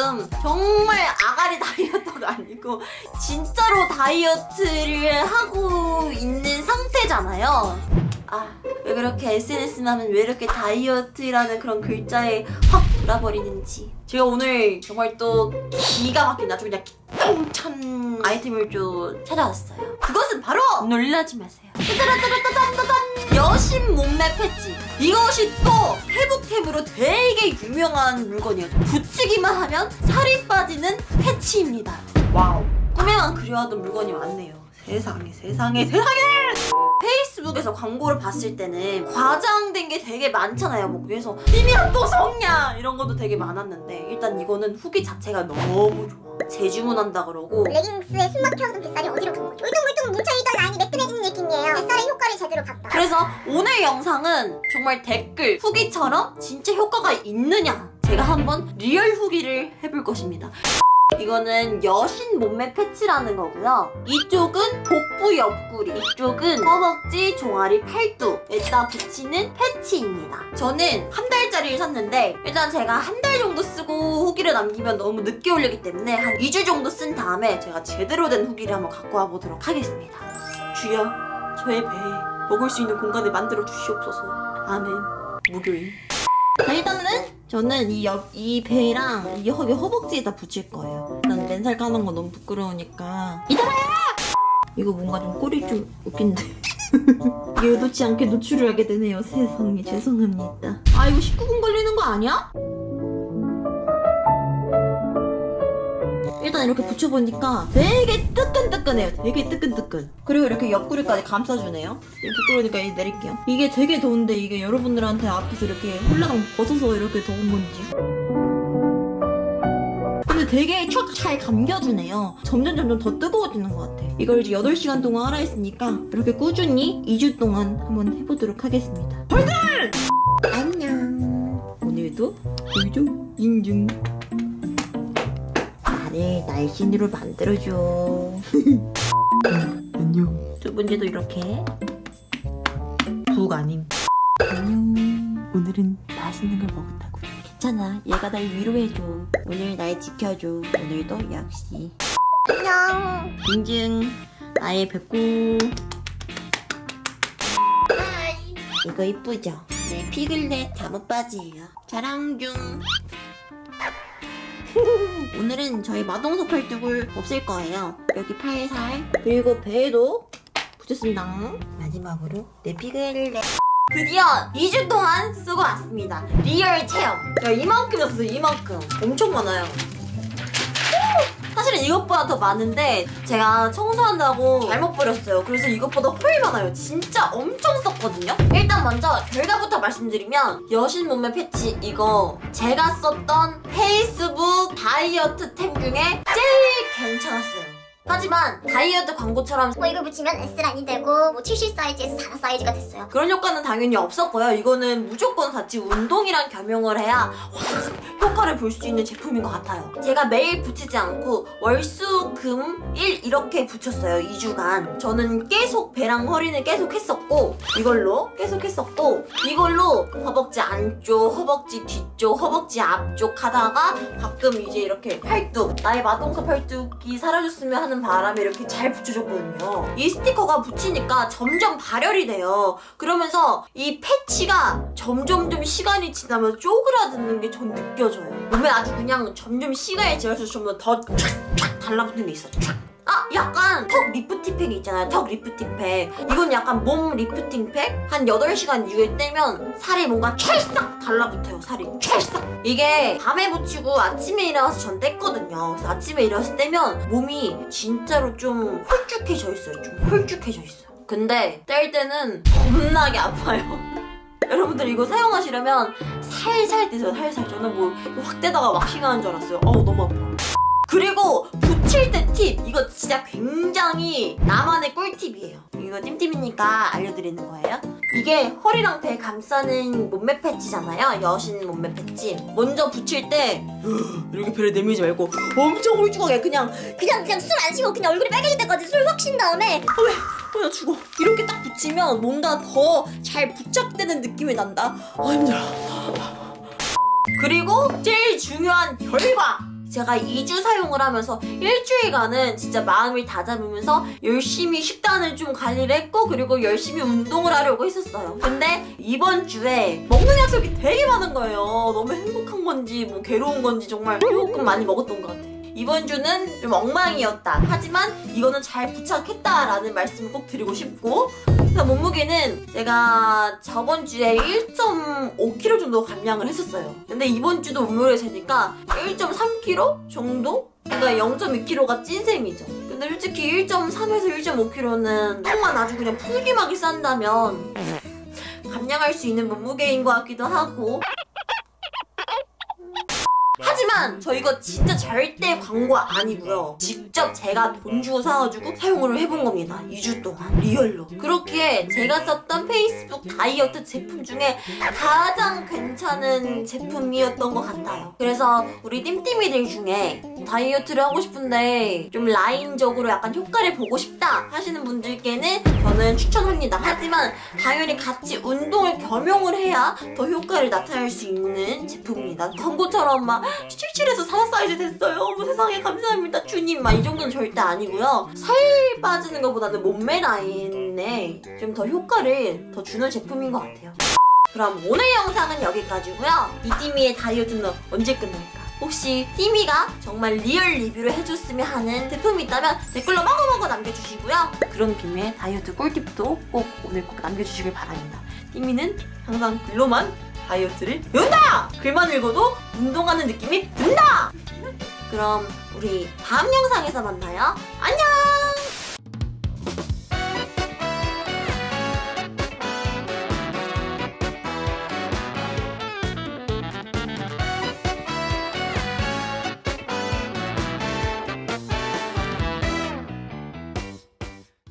지금 정말 아가리 다이어트가 아니고 진짜로 다이어트를 하고 있는 상태잖아요. 왜 그렇게 SNS만 하면 왜 이렇게 다이어트라는 그런 글자에 확 돌아버리는지. 제가 오늘 정말 또 기가 막힌 아주 그냥 기똥찬 아이템을 좀 찾아왔어요. 그것은 바로 놀라지 마세요. 짜자라짜라짜잔짜잔! 여신 몸매 패치. 이것이 또 페북템으로 되게 유명한 물건이에요. 붙이기만 하면 살이 빠지는 패치입니다. 와우. 꿈에만 그려왔던 물건이 많네요. 세상에. 페이스북에서 광고를 봤을 때는 과장된 게 되게 많잖아요. 뭐 그래서 님이야 또 속냐 이런 것도 되게 많았는데 일단 이거는 후기 자체가 너무 좋아. 재주문한다 그러고 레깅스에 숨 막혀오던 뱃살이 어디로 간 거죠? 울퉁불퉁 뭉쳐있던 라인이 매끈해지는 느낌이에요. 뱃살의 효과를 제대로 봤다. 그래서 오늘 영상은 정말 댓글 후기처럼 진짜 효과가 있느냐 제가 한번 리얼 후기를 해볼 것입니다. 이거는 여신 몸매 패치라는 거고요. 이쪽은 복부 옆구리, 이쪽은 허벅지, 종아리, 팔뚝에다 붙이는 패치입니다. 저는 한 달짜리를 샀는데 일단 제가 한 달 정도 쓰고 후기를 남기면 너무 늦게 올리기 때문에 한 2주 정도 쓴 다음에 제가 제대로 된 후기를 한번 갖고 와보도록 하겠습니다. 주여, 저의 배에 먹을 수 있는 공간을 만들어 주시옵소서. 아멘. 무교인. 일단은 저는 이 배랑 이 허벅지에다 붙일 거예요. 난 맨살 까는 거 너무 부끄러우니까. 이따라야! 이거 뭔가 좀 꼴이 좀 웃긴데. 이게 의도치 않게 노출을 하게 되네요. 세상에 죄송합니다. 이거 19분 걸리는 거 아니야? 일단 이렇게 붙여보니까 되게 뜨끈뜨끈해요. 되게 뜨끈뜨끈. 그리고 이렇게 옆구리까지 감싸주네요. 부끄러우니까 이제 내릴게요. 이게 되게 더운데 이게 여러분들한테 앞에서 이렇게 홀라당 벗어서 이렇게 더운 건지. 근데 되게 촥 잘 감겨주네요. 점점 더 뜨거워지는 것 같아. 이걸 이제 8시간 동안 하라 했으니까 이렇게 꾸준히 2주 동안 한번 해보도록 하겠습니다. 헐들! 안녕. 오늘도 구조 인증. 나를 날씬으로 만들어줘. 안녕. 두 번째도 이렇게 북 아님. 안녕. 오늘은 맛있는 걸 먹었다고. 괜찮아. 얘가 날 위로해줘. 오늘 날 지켜줘. 오늘도 역시. 안녕. 인증. 나의 배꼽. 하이. 이거 이쁘죠? 네, 피글렛 잠옷바지예요. 자랑 중. 오늘은 저희 마동석 팔뚝을 없앨 거예요. 여기 팔살 그리고 배에도 붙였습니다. 마지막으로 내 피글렛. 드디어 2주 동안 쓰고 왔습니다. 리얼 체험. 야, 이만큼이었어요. 이만큼. 엄청 많아요. 사실은 이것보다 더 많은데 제가 청소한다고 잘못 버렸어요. 그래서 이것보다 훨 많아요. 진짜 엄청 썼거든요. 일단 먼저 결과부터 말씀드리면 여신 몸매 패치 이거 제가 썼던 페이스북 다이어트 템 중에 제일 괜찮았어요. 하지만 다이어트 광고처럼 이걸 붙이면 S라인이 되고 70 사이즈에서 4 사이즈가 됐어요. 그런 효과는 당연히 없었고요. 이거는 무조건 같이 운동이랑 겸용을 해야 효과를 볼 수 있는 제품인 것 같아요. 제가 매일 붙이지 않고 월, 수, 금, 일 이렇게 붙였어요. 2주간. 저는 계속 배랑 허리는 계속 했었고 이걸로 계속 했었고 이걸로 허벅지 안쪽, 허벅지 뒤쪽, 허벅지 앞쪽 하다가 가끔 이제 이렇게 팔뚝, 나의 마동석 팔뚝이 사라졌으면 하는 바람에 이렇게 잘 붙여줬거든요. 이 스티커가 붙이니까 점점 발열이 돼요. 그러면서 이 패치가 점점 시간이 지나면서 쪼그라드는 게 전 느껴져요. 몸에 아주 그냥 점점 시간이 지날수록 좀 더 촥촥 달라붙는 게 있어요. 촥. 약간 턱 리프팅팩 있잖아요. 턱 리프팅팩. 이건 약간 몸 리프팅팩? 한 8시간 이후에 떼면 살이 뭔가 찰싹 달라붙어요. 살이 찰싹. 이게 밤에 붙이고 아침에 일어나서 전 뗐거든요. 그래서 아침에 일어나서 떼면 몸이 진짜로 좀 홀쭉해져 있어요. 좀 홀쭉해져 있어요. 근데 뗄 때는 겁나게 아파요. 여러분들 이거 사용하시려면 살살 떼세요. 살살. 저는 뭐 확 떼다가 왁싱하는 줄 알았어요. 너무 아파. 그리고 붙일 때 팁! 이거 진짜 굉장히 나만의 꿀팁이에요. 이거 찜찜이니까 알려드리는 거예요. 이게 허리랑 배 감싸는 몸매 패치잖아요. 여신 몸매 패치. 먼저 붙일 때 이렇게 배를 내밀지 말고 엄청 홀쭉하게 그냥 술 안 쉬고 그냥 얼굴이 빨개질 때까지 술 확 쉰 다음에 나 죽어. 이렇게 딱 붙이면 뭔가 더 잘 부착되는 느낌이 난다. 힘들어. 그리고 제일 중요한 결과! 제가 2주 사용을 하면서 일주일간은 진짜 마음을 다잡으면서 열심히 식단을 좀 관리를 했고 그리고 열심히 운동을 하려고 했었어요. 근데 이번 주에 먹는 약속이 되게 많은 거예요. 너무 행복한 건지 뭐 괴로운 건지 정말 조금 많이 먹었던 것 같아요. 이번 주는 좀 엉망이었다. 하지만 이거는 잘 부착했다라는 말씀을 꼭 드리고 싶고, 그래서 몸무게는 제가 저번 주에 1.5kg 정도 감량을 했었어요. 근데 이번 주도 몸무게를 재니까 1.3kg 정도? 그러니까 0.2kg가 찐셈이죠. 근데 솔직히 1.3에서 1.5kg는 똥만 아주 그냥 풀기막이 싼다면 감량할 수 있는 몸무게인 것 같기도 하고. 하지만 저 이거 진짜 절대 광고 아니고요. 직접 제가 돈 주고 사가지고 사용을 해본 겁니다. 2주 동안 리얼로. 그렇게 제가 썼던 페이스북 다이어트 제품 중에 가장 괜찮은 제품이었던 것 같아요. 그래서 우리 띠띠미들 중에 다이어트를 하고 싶은데 좀 라인적으로 약간 효과를 보고 싶다 하시는 분들께는 저는 추천합니다. 하지만 당연히 같이 운동을 겸용을 해야 더 효과를 나타낼 수 있는 제품입니다. 광고처럼 막 77에서 4 사이즈 됐어요. 어머 세상에 감사합니다 주님 막 이 정도는 절대 아니고요. 살 빠지는 것보다는 몸매 라인에 좀 더 효과를 더 주는 제품인 것 같아요. 그럼 오늘 영상은 여기까지고요. 이 띠미의 다이어트는 언제 끝날까? 혹시 띠미가 정말 리얼 리뷰를 해줬으면 하는 제품이 있다면 댓글로 마구마구 남겨주시고요. 그런 김에 다이어트 꿀팁도 꼭 오늘 꼭 남겨주시길 바랍니다. 띠미는 항상 글로만 다이어트를 배운다! 글만 읽어도 운동하는 느낌이 든다! 그럼 우리 다음 영상에서 만나요. 안녕!